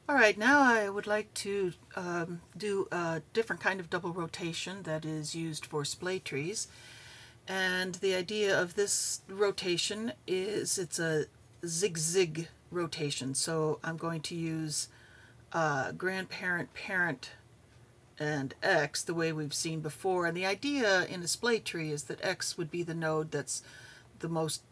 Alright, now I would like to do a different kind of double rotation that is used for splay trees. And the idea of this rotation is it's a zig-zig rotation. So I'm going to use grandparent, parent, and X the way we've seen before. And the idea in a splay tree is that X would be the node that's the most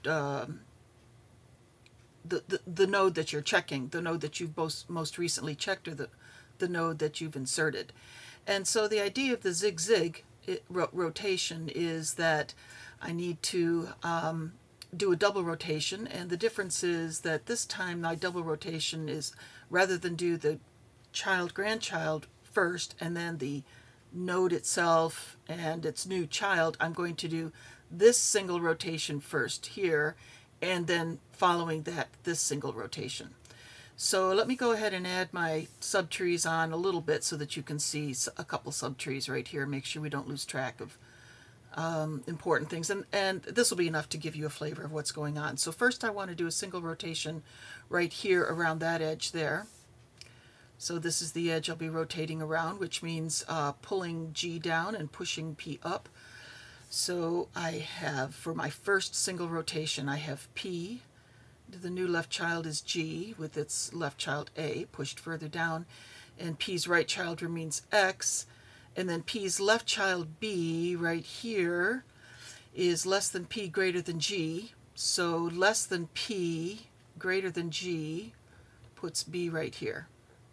the node that you're checking, the node that you've most recently checked, or the node that you've inserted. And so the idea of the zig-zig rotation is that I need to do a double rotation, and the difference is that this time my double rotation is, rather than do the child-grandchild first and then the node itself and its new child, I'm going to do this single rotation first here, and then following that, this single rotation. So let me go ahead and add my subtrees on a little bit so that you can see a couple subtrees right here. Make sure we don't lose track of important things. And this will be enough to give you a flavor of what's going on. So first I want to do a single rotation right here around that edge there. So this is the edge I'll be rotating around, which means pulling G down and pushing P up. So I have, for my first single rotation, I have P. The new left child is G with its left child A pushed further down, and P's right child remains X, and then P's left child B right here is less than P greater than G. So less than P greater than G puts B right here.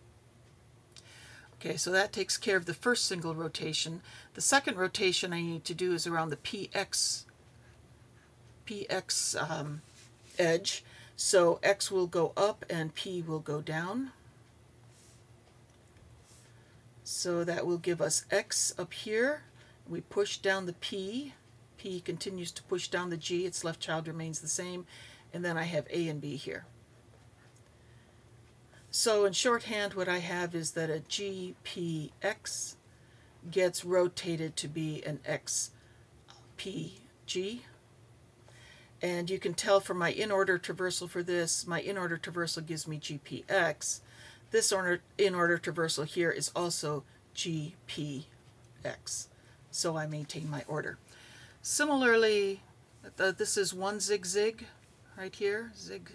Okay, so that takes care of the first single rotation. The second rotation I need to do is around the PX edge. So X will go up and P will go down. So that will give us X up here. We push down the P. P continues to push down the G. Its left child remains the same. And then I have A and B here. So in shorthand, what I have is that a GPX gets rotated to be an XPG. And you can tell from my in-order traversal for this, my in-order traversal gives me GPX. This in-order traversal here is also GPX. So I maintain my order. Similarly, this is one zig-zig right here,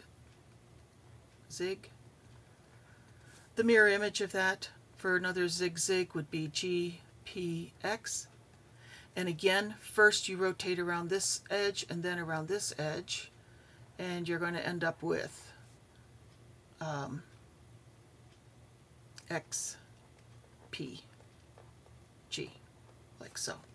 zig. The mirror image of that for another zig-zig would be GPX. And again, first you rotate around this edge and then around this edge, and you're going to end up with XPG, like so.